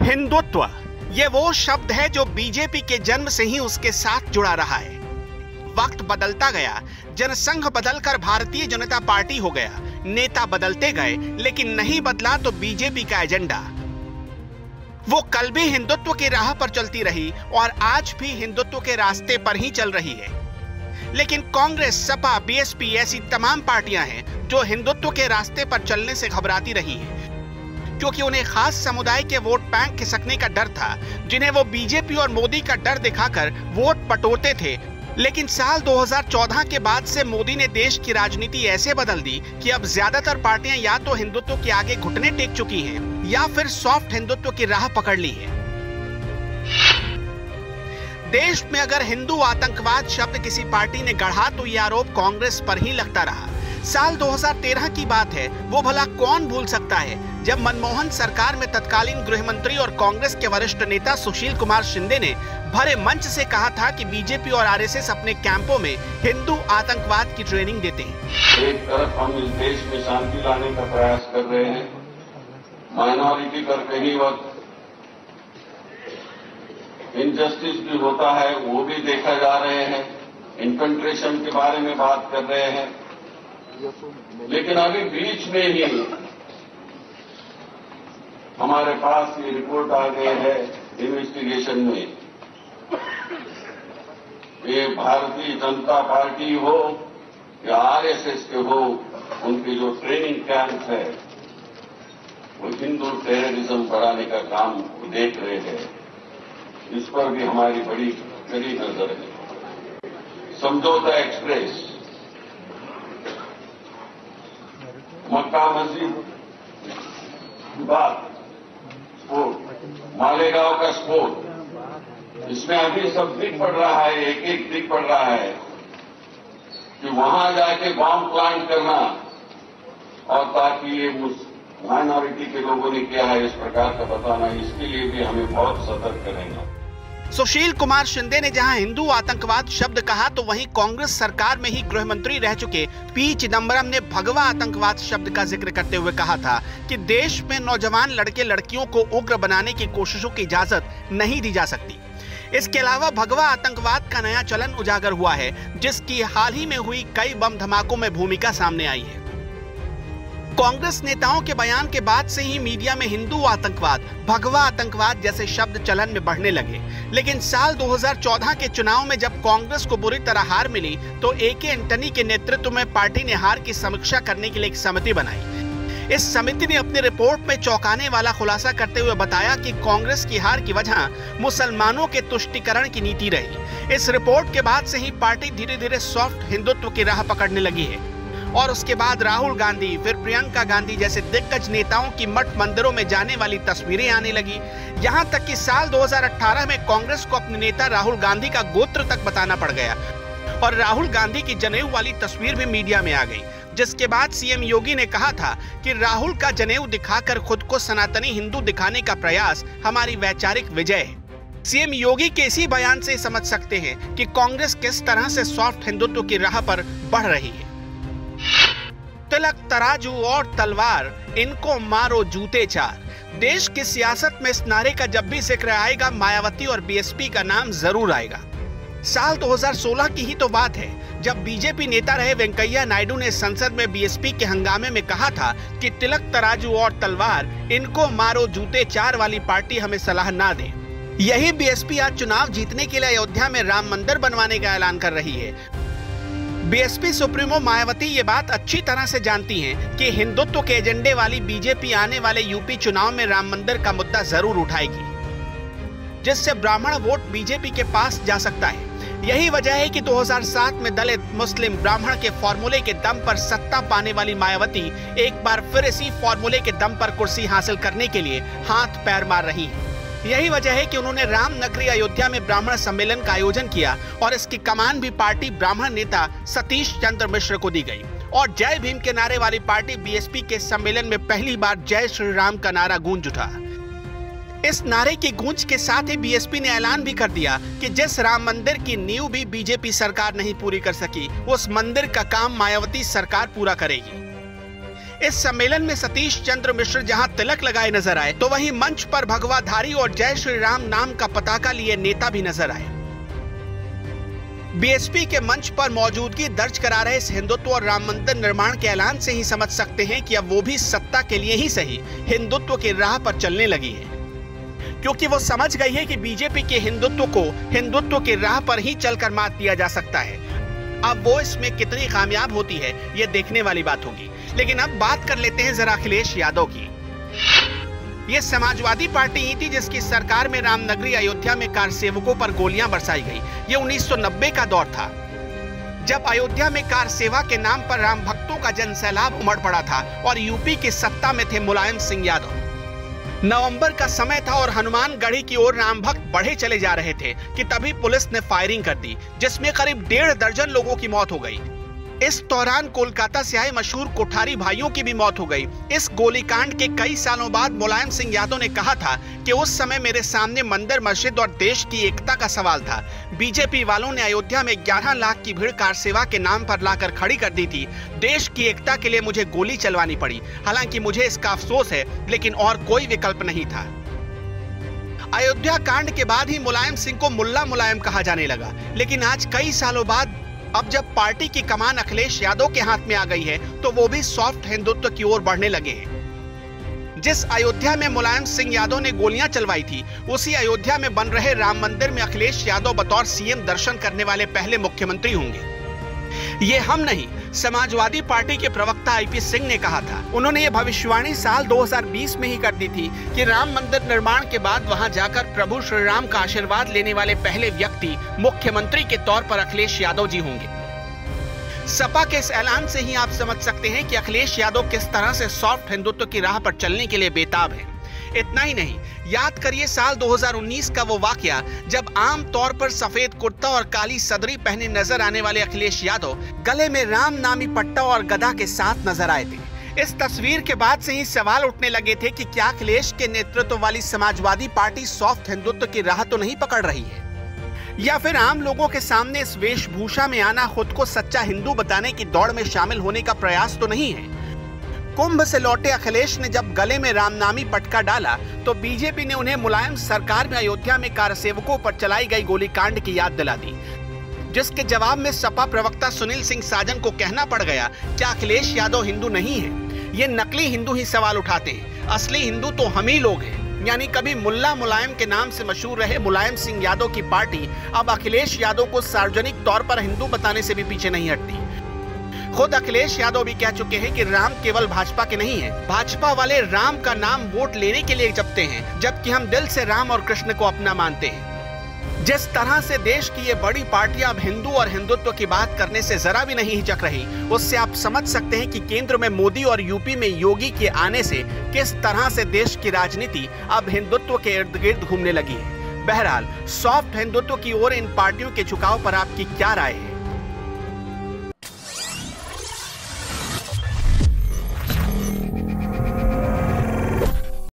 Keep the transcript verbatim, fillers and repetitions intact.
हिंदुत्व ये वो शब्द है जो बीजेपी के जन्म से ही उसके साथ जुड़ा रहा है। वक्त बदलता गया, जनसंघ बदलकर भारतीय जनता पार्टी हो गया, नेता बदलते गए, लेकिन नहीं बदला तो बीजेपी का एजेंडा। वो कल भी हिंदुत्व की राह पर चलती रही और आज भी हिंदुत्व के रास्ते पर ही चल रही है। लेकिन कांग्रेस, सपा, बीएसपी ऐसी तमाम पार्टियां हैं जो हिंदुत्व के रास्ते पर चलने से घबराती रही हैं, क्योंकि उन्हें खास समुदाय के वोट बैंक खिसकने का डर था, जिन्हें वो बीजेपी और मोदी का डर दिखाकर वोट बटोरते थे। लेकिन साल दो हज़ार चौदह के बाद से मोदी ने देश की राजनीति ऐसे बदल दी कि अब ज्यादातर पार्टियां या तो हिंदुत्व के आगे घुटने टेक चुकी हैं या फिर सॉफ्ट हिंदुत्व की राह पकड़ ली है। देश में अगर हिंदू आतंकवाद शब्द किसी पार्टी ने गढ़ा तो यह आरोप कांग्रेस पर ही लगता रहा। साल दो हज़ार तेरह की बात है, वो भला कौन भूल सकता है जब मनमोहन सरकार में तत्कालीन गृह मंत्री और कांग्रेस के वरिष्ठ नेता सुशील कुमार शिंदे ने भरे मंच से कहा था कि बीजेपी और आरएसएस अपने कैंपों में हिंदू आतंकवाद की ट्रेनिंग देते हैं। एक तरफ हम इस देश में शांति लाने का प्रयास कर रहे हैं, माइनॉरिटी पर कई वक्त इनजस्टिस भी होता है, वो भी देखा जा रहे हैं, इन्फिल्ट्रेशन के बारे में बात कर रहे हैं, लेकिन अभी बीच में ही हमारे पास ये रिपोर्ट आ गई है इन्वेस्टिगेशन में, ये भारतीय जनता पार्टी हो या आरएसएस के हो, उनके जो ट्रेनिंग कैंप है वो हिंदू टेररिज्म बढ़ाने का काम देख रहे हैं। इस पर भी हमारी बड़ी कड़ी नजर है। समझौता एक्सप्रेस, मक्का मस्जिद बात, स्फोट, मालेगांव का स्फोट, इसमें अभी सब दिख पड़ रहा है, एक एक दिख पड़ रहा है कि वहां जाके बॉम्ब प्लांट करना और ताकि ये माइनॉरिटी के लोगों ने किया है इस प्रकार का बताना, इसके लिए भी हमें बहुत सतर्क रहना। सुशील कुमार शिंदे ने जहां हिंदू आतंकवाद शब्द कहा तो वहीं कांग्रेस सरकार में ही गृह मंत्री रह चुके पी चिदंबरम ने भगवा आतंकवाद शब्द का जिक्र करते हुए कहा था कि देश में नौजवान लड़के लड़कियों को उग्र बनाने की कोशिशों की इजाजत नहीं दी जा सकती। इसके अलावा भगवा आतंकवाद का नया चलन उजागर हुआ है, जिसकी हाल ही में हुई कई बम धमाकों में भूमिका सामने आई है। कांग्रेस नेताओं के बयान के बाद से ही मीडिया में हिंदू आतंकवाद, भगवा आतंकवाद जैसे शब्द चलन में बढ़ने लगे। लेकिन साल दो हज़ार चौदह के चुनाव में जब कांग्रेस को बुरी तरह हार मिली तो ए के एंटनी के नेतृत्व में पार्टी ने हार की समीक्षा करने के लिए एक समिति बनाई। इस समिति ने अपनी रिपोर्ट में चौंकाने वाला खुलासा करते हुए बताया कि कांग्रेस की हार की वजह मुसलमानों के तुष्टीकरण की नीति रही। इस रिपोर्ट के बाद से ही पार्टी धीरे धीरे सॉफ्ट हिंदुत्व की राह पकड़ने लगी है और उसके बाद राहुल गांधी, फिर प्रियंका गांधी जैसे दिग्गज नेताओं की मठ मंदिरों में जाने वाली तस्वीरें आने लगी। यहां तक कि साल दो हज़ार अठारह में कांग्रेस को अपने नेता राहुल गांधी का गोत्र तक बताना पड़ गया और राहुल गांधी की जनेऊ वाली तस्वीर भी मीडिया में आ गई, जिसके बाद सीएम योगी ने कहा था कि राहुल का जनेऊ दिखाकर खुद को सनातनी हिंदू दिखाने का प्रयास हमारी वैचारिक विजय है। सीएम योगी के इसी बयान से समझ सकते हैं कि कांग्रेस किस तरह से सॉफ्ट हिंदुत्व की राह पर बढ़ रही है। तिलक, तराजू और तलवार, इनको मारो जूते चार। देश की सियासत में इस नारे का जब भी जिक्र आएगा, मायावती और बीएसपी का नाम जरूर आएगा। साल दो हज़ार सोलह की ही तो बात है जब बीजेपी नेता रहे वेंकैया नायडू ने संसद में बीएसपी के हंगामे में कहा था कि तिलक, तराजू और तलवार, इनको मारो जूते चार वाली पार्टी हमें सलाह ना दे। यही बीएसपी आज चुनाव जीतने के लिए अयोध्या में राम मंदिर बनवाने का ऐलान कर रही है। बीएसपी सुप्रीमो मायावती ये बात अच्छी तरह से जानती हैं कि हिंदुत्व के एजेंडे वाली बीजेपी आने वाले यूपी चुनाव में राम मंदिर का मुद्दा जरूर उठाएगी, जिससे ब्राह्मण वोट बीजेपी के पास जा सकता है। यही वजह है कि दो हज़ार सात में दलित, मुस्लिम, ब्राह्मण के फॉर्मूले के दम पर सत्ता पाने वाली मायावती एक बार फिर इसी फॉर्मूले के दम पर कुर्सी हासिल करने के लिए हाथ पैर मार रही है। यही वजह है कि उन्होंने राम नगरी अयोध्या में ब्राह्मण सम्मेलन का आयोजन किया और इसकी कमान भी पार्टी ब्राह्मण नेता सतीश चंद्र मिश्र को दी गई और जय भीम के नारे वाली पार्टी बीएसपी के सम्मेलन में पहली बार जय श्री राम का नारा गूंज उठा। इस नारे की गूंज के साथ ही बीएसपी ने ऐलान भी कर दिया कि जिस राम मंदिर की नींव भी बीजेपी सरकार नहीं पूरी कर सकी, उस मंदिर का काम मायावती सरकार पूरा करेगी। इस सम्मेलन में सतीश चंद्र मिश्र जहां तिलक लगाए नजर आए, तो वहीं मंच पर भगवाधारी और जय श्री राम नाम का पताका लिए नेता भी नजर आए। बीएसपी के मंच पर मौजूदगी दर्ज करा रहे इस हिंदुत्व और राम मंदिर निर्माण के ऐलान से ही समझ सकते हैं कि अब वो भी सत्ता के लिए ही सही हिंदुत्व की राह पर चलने लगी है, क्योंकि वो समझ गई है कि बीजेपी के हिंदुत्व को हिंदुत्व की राह पर ही चलकर मात दिया जा सकता है। अब वो इसमें कितनी कामयाब होती है ये देखने वाली बात होगी। लेकिन अब बात कर लेते हैं जरा अखिलेश यादव की। ये समाजवादी पार्टी ही थी जिसकी सरकार में रामनगरी अयोध्या में कार सेवकों पर गोलियां बरसाई गई। ये उन्नीस सौ नब्बे का दौर था, जब अयोध्या में कार सेवा के नाम पर राम भक्तों का जनसैलाब उमड़ पड़ा था और यूपी की सत्ता में थे मुलायम सिंह यादव। नवंबर का समय था और हनुमानगढ़ी की ओर राम भक्त बढ़े चले जा रहे थे कि तभी पुलिस ने फायरिंग कर दी, जिसमें करीब डेढ़ दर्जन लोगों की मौत हो गई। इस दौरान कोलकाता से आए मशहूर कोठारी भाइयों की भी मौत हो गई। इस गोलीकांड के कई सालों बाद मुलायम सिंह यादव ने कहा था कि उस समय मेरे सामने मंदिर, मस्जिद और देश की एकता का सवाल था। बीजेपी वालों ने अयोध्या में ग्यारह लाख की भीड़ कार सेवा के नाम पर लाकर खड़ी कर दी थी। देश की एकता के लिए मुझे गोली चलवानी पड़ी। हालांकि मुझे इसका अफसोस है, लेकिन और कोई विकल्प नहीं था। अयोध्या कांड के बाद ही मुलायम सिंह को मुल्ला मुलायम कहा जाने लगा, लेकिन आज कई सालों बाद अब जब पार्टी की कमान अखिलेश यादव के हाथ में आ गई है, तो वो भी सॉफ्ट हिंदुत्व की ओर बढ़ने लगे हैं। जिस अयोध्या में मुलायम सिंह यादव ने गोलियां चलवाई थी, उसी अयोध्या में बन रहे राम मंदिर में अखिलेश यादव बतौर सीएम दर्शन करने वाले पहले मुख्यमंत्री होंगे। ये हम नहीं, समाजवादी पार्टी के प्रवक्ता आईपी सिंह ने कहा था। उन्होंने ये भविष्यवाणी साल दो हज़ार बीस में ही कर दी थी कि राम मंदिर निर्माण के बाद वहां जाकर प्रभु श्री राम का आशीर्वाद लेने वाले पहले व्यक्ति मुख्यमंत्री के तौर पर अखिलेश यादव जी होंगे। सपा के इस ऐलान से ही आप समझ सकते हैं कि अखिलेश यादव किस तरह से सॉफ्ट हिंदुत्व की राह पर चलने के लिए बेताब है। इतना ही नहीं, याद करिए साल दो हज़ार उन्नीस का वो वाकया जब आम तौर पर सफेद कुर्ता और काली सदरी पहने नजर आने वाले अखिलेश यादव गले में राम नामी पट्टा और गदा के साथ नजर आए थे। इस तस्वीर के बाद से ही सवाल उठने लगे थे कि क्या अखिलेश के नेतृत्व वाली समाजवादी पार्टी सॉफ्ट हिंदुत्व की राह तो नहीं पकड़ रही है, या फिर आम लोगों के सामने इस वेशभूषा में आना खुद को सच्चा हिंदू बताने की दौड़ में शामिल होने का प्रयास तो नहीं है। कुंभ से लौटे अखिलेश ने जब गले में रामनामी पटका डाला, तो बीजेपी ने उन्हें मुलायम सरकार में अयोध्या में कार सेवकों पर चलाई गई गोलीकांड की याद दिला दी, जिसके जवाब में सपा प्रवक्ता सुनील सिंह साजन को कहना पड़ गया क्या अखिलेश यादव हिंदू नहीं है? ये नकली हिंदू ही सवाल उठाते हैं, असली हिंदू तो हम ही लोग हैं। यानी कभी मुल्ला मुलायम के नाम से मशहूर रहे मुलायम सिंह यादव की पार्टी अब अखिलेश यादव को सार्वजनिक तौर पर हिंदू बताने से भी पीछे नहीं हटती। खुद अखिलेश यादव भी कह चुके हैं कि राम केवल भाजपा के नहीं है, भाजपा वाले राम का नाम वोट लेने के लिए जपते हैं, जबकि हम दिल से राम और कृष्ण को अपना मानते हैं। जिस तरह से देश की ये बड़ी पार्टियां अब हिंदू और हिंदुत्व की बात करने से जरा भी नहीं हिचक रही, उससे आप समझ सकते हैं कि केंद्र में मोदी और यूपी में योगी के आने से किस तरह से देश की राजनीति अब हिंदुत्व के इर्द गिर्द घूमने लगी है। बहरहाल सॉफ्ट हिंदुत्व की ओर इन पार्टियों के झुकाव पर आपकी क्या राय है?